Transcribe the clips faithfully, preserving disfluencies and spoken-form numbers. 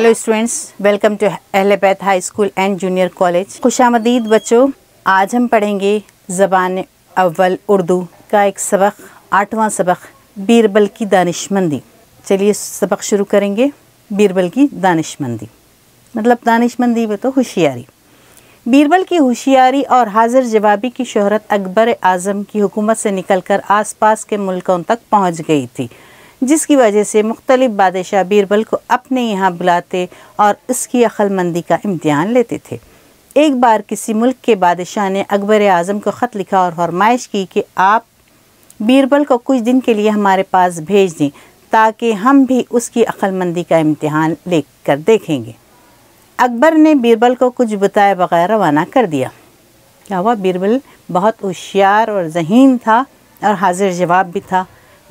Hello students, welcome to Ahle Bait high school and junior college. खुशामदीद बच्चों, आज हम पढ़ेंगे ज़बान अव्वल उर्दू का एक सबक, आठवां सबक, बीरबल की दानिशमंदी। चलिए सबक शुरू करेंगे। बीरबल की दानिशमंदी मतलब दानिशमंदी में तो होशियारी। बीरबल की होशियारी और हाजिर जवाबी की शोहरत अकबर आज़म की हुकूमत से निकलकर आसपास के मुल्कों तक पहुंच गई थी, जिसकी वजह से मुख्तलिफ बादशाह बीरबल को अपने यहाँ बुलाते और उसकी अक्लमंदी का इम्तिहान लेते थे। एक बार किसी मुल्क के बादशाह ने अकबर आज़म को ख़त लिखा और फरमाइश की कि आप बीरबल को कुछ दिन के लिए हमारे पास भेज दें ताकि हम भी उसकी अक्लमंदी का इम्तिहान लेकर देखेंगे। अकबर ने बीरबल को कुछ बताए बगैर रवाना कर दिया। क्या हुआ? बीरबल बहुत होशियार और ज़हीन था और हाजिर जवाब भी था।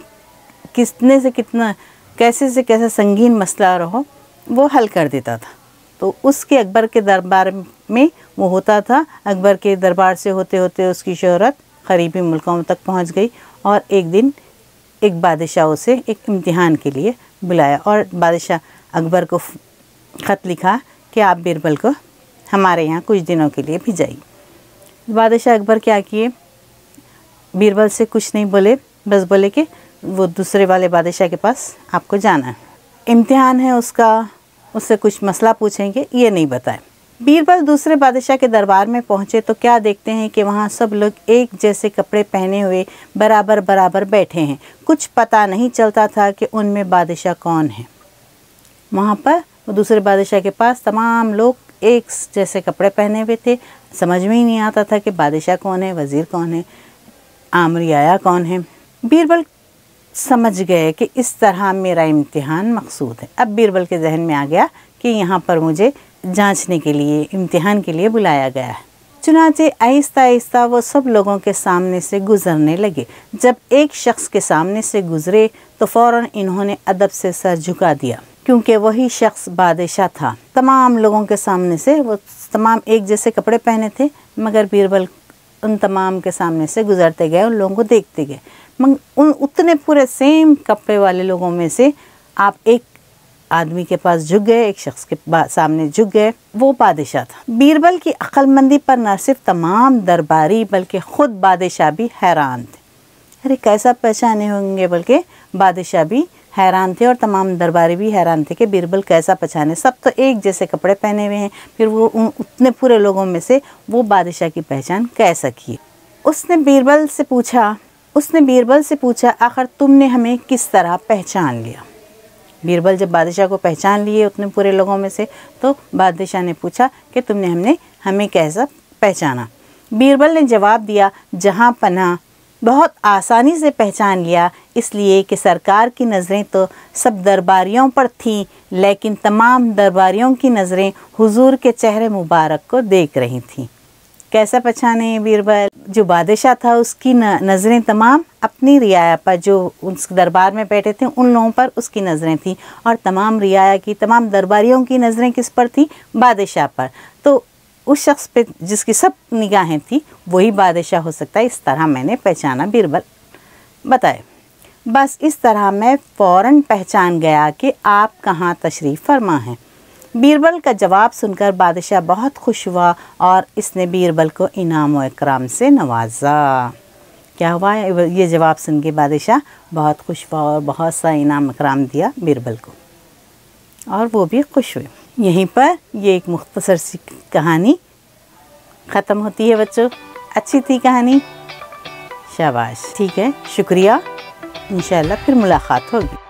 कितने से कितना, कैसे से कैसा संगीन मसला रहो वो हल कर देता था। तो उसके अकबर के दरबार में वो होता था। अकबर के दरबार से होते होते उसकी शोहरत करीबी मुल्कों तक पहुंच गई और एक दिन एक बादशाह उसे एक इम्तिहान के लिए बुलाया और बादशाह अकबर को ख़त लिखा कि आप बीरबल को हमारे यहाँ कुछ दिनों के लिए भेजाइए। बादशाह अकबर क्या किए, बीरबल से कुछ नहीं बोले, बस बोले कि वो दूसरे वाले बादशाह के पास आपको जाना है, इम्तिहान है उसका, उससे कुछ मसला पूछेंगे, ये नहीं बताए। बीरबल दूसरे बादशाह के दरबार में पहुँचे तो क्या देखते हैं कि वहाँ सब लोग एक जैसे कपड़े पहने हुए बराबर बराबर बैठे हैं। कुछ पता नहीं चलता था कि उनमें बादशाह कौन है। वहाँ पर वो दूसरे बादशाह के पास तमाम लोग एक जैसे कपड़े पहने हुए थे। समझ में ही नहीं आता था कि बादशाह कौन है, वज़ीर कौन है, आमरी आया कौन है। बीरबल समझ गए कि इस तरह मेरा इम्तिहान मकसूद है। अब बीरबल के जहन में आ गया कि यहाँ पर मुझे जांचने के लिए, इम्तिहान के लिए बुलाया गया है। चुनांचे आहिस्ता आहिस्ता वो सब लोगों के सामने से गुज़रने लगे। जब एक शख्स के सामने से गुज़रे तो फ़ौरन इन्होंने अदब से सर झुका दिया, क्योंकि वही शख्स बादशाह था। तमाम लोगों के सामने से, वो तमाम एक जैसे कपड़े पहने थे, मगर बीरबल उन तमाम के सामने से गुज़रते गए, उन लोगों को देखते गए। मगर उन उतने पूरे सेम कपड़े वाले लोगों में से आप एक आदमी के पास झुक गए, एक शख्स के सामने झुक गए, वो बादशाह था। बीरबल की अक्लमंदी पर न सिर्फ तमाम दरबारी बल्कि ख़ुद बादशाह भी हैरान थे। अरे कैसा पहचाने होंगे, बल्कि बादशाह भी हैरान थे और तमाम दरबारी भी हैरान थे कि बीरबल कैसा पहचाने। सब तो एक जैसे कपड़े पहने हुए हैं, फिर वो उन उतने पूरे लोगों में से वो बादशाह की पहचान कैसा की। उसने बीरबल से पूछा उसने बीरबल से पूछा आखिर तुमने हमें किस तरह पहचान लिया। बीरबल जब बादशाह को पहचान लिए उतने पूरे लोगों में से, तो बादशाह ने पूछा कि तुमने हमने हमें कैसा पहचाना। बीरबल ने जवाब दिया, जहाँ पनाह बहुत आसानी से पहचान लिया, इसलिए कि सरकार की नज़रें तो सब दरबारियों पर थीं, लेकिन तमाम दरबारियों की नज़रें हुजूर के चेहरे मुबारक को देख रही थीं। कैसा पहचाने बीरबल? जो बादशाह था उसकी नज़रें तमाम अपनी रियाया पर, जो उस दरबार में बैठे थे उन लोगों पर उसकी नज़रें थीं, और तमाम रियाया की, तमाम दरबारियों की नज़रें किस पर थी? बादशाह पर। तो उस शख्स पे जिसकी सब निगाहें थी वही बादशाह हो सकता है, इस तरह मैंने पहचाना, बीरबल बताए। बस इस तरह मैं फ़ौरन पहचान गया कि आप कहाँ तशरीफ़ फरमा हैं। बीरबल का जवाब सुनकर बादशाह बहुत खुश हुआ और इसने बीरबल को इनाम व इकराम से नवाजा। क्या हुआ? ये जवाब सुन के बादशाह बहुत खुश हुआ और बहुत सा इनाम इकराम दिया बीरबल को, और वो भी खुश हुए। यहीं पर ये एक मुख्तसर सी कहानी ख़त्म होती है बच्चों। अच्छी थी कहानी? शाबाश, ठीक है, शुक्रिया। इंशाअल्लाह फिर मुलाकात होगी।